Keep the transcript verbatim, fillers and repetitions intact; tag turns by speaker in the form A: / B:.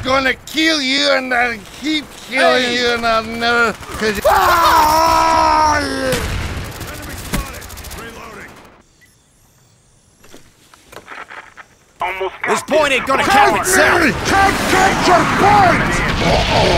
A: gonna kill you and I'll keep killing hey. you and I'll never... Cause
B: ah! Enemy spotted! Reloading.
C: Almost this point ain't gonna count itself!
D: Can't get your point!